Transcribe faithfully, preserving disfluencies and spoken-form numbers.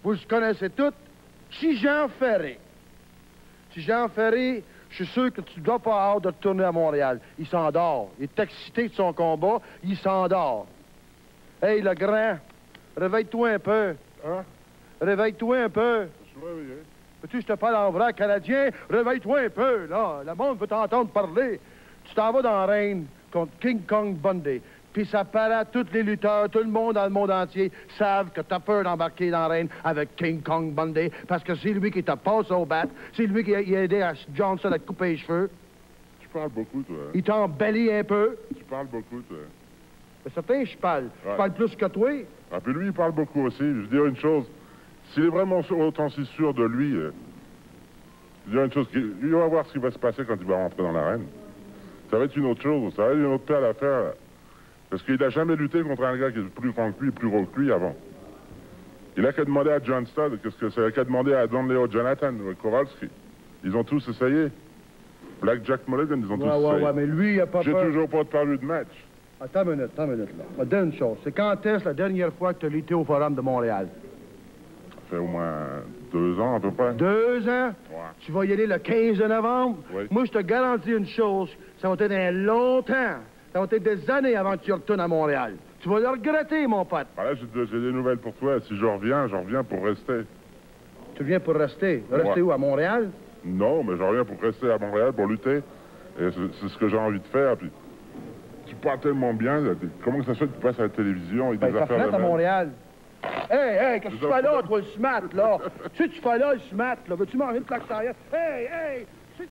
vous le connaissez tous, Jean Ferré. Jean Ferré, je suis sûr que tu ne dois pas avoir hâte de retourner à Montréal. Il s'endort. Il est excité de son combat, il s'endort. Hey, le grand, réveille-toi un peu. Hein? Réveille-toi un peu. Je suis réveillé. Peux-tu, je te parle en vrai canadien? Réveille-toi un peu, là. Le monde veut t'entendre parler. Tu t'en vas dans Reign contre King Kong Bundy. Puis ça paraît à tous les lutteurs, tout le monde dans le monde entier savent que t'as peur d'embarquer dans Reign avec King Kong Bundy parce que c'est lui qui t'a passé au bat. C'est lui qui a, il a aidé à Johnson à te couper les cheveux. Tu parles beaucoup, toi. Il t'a embelli un peu. Tu parles beaucoup, toi. C'est certain, je parle. Ouais. Je parle plus que toi. Ah, puis lui, il parle beaucoup aussi. Je veux dire une chose. S'il est vraiment autant si sûr de lui, euh, je veux dire une chose. Il va voir ce qui va se passer quand il va rentrer dans l'arène. Ça va être une autre chose. Ça va être une autre paire d'affaires. Parce qu'il n'a jamais lutté contre un gars qui est plus grand que lui et plus gros que lui avant. Il a qu'à demander à John Studd, qu'est-ce que c'est? Il a qu'à demander à Don Leo Jonathan, Kowalski. Ils ont tous essayé. Black Jack Mulligan, ils ont Ouais, tous ouais, essayé. ouais, mais lui, il a pas J'ai peur. toujours pas parlé de match. Attends une minute, attends une minute, là. Je vais te dire une chose. C'est quand est-ce la dernière fois que tu as lutté au Forum de Montréal? Ça fait au moins deux ans, à peu près. Deux ans? Ouais. Tu vas y aller le quinze de novembre? Oui. Moi, je te garantis une chose. Ça va être un long temps. Ça va être des années avant que tu retournes à Montréal. Tu vas le regretter, mon pote. Ah là, j'ai j'ai des nouvelles pour toi. Si je reviens, je reviens pour rester. Tu viens pour rester. Rester Ouais. où, à Montréal? Non, mais je reviens pour rester à Montréal, pour lutter. Et c'est c'est ce que j'ai envie de faire. Puis, tu parles tellement bien. Là, comment ça se fait que tu passes à la télévision avec Ben, des t'as affaires fait de à même? Montréal. Hey, hey, qu'est-ce que tu Des fais là, affaires- toi, le smat, là? Tu sais, tu fais là, le smat, là? Veux-tu manger une plaque arrière? Hey, hey,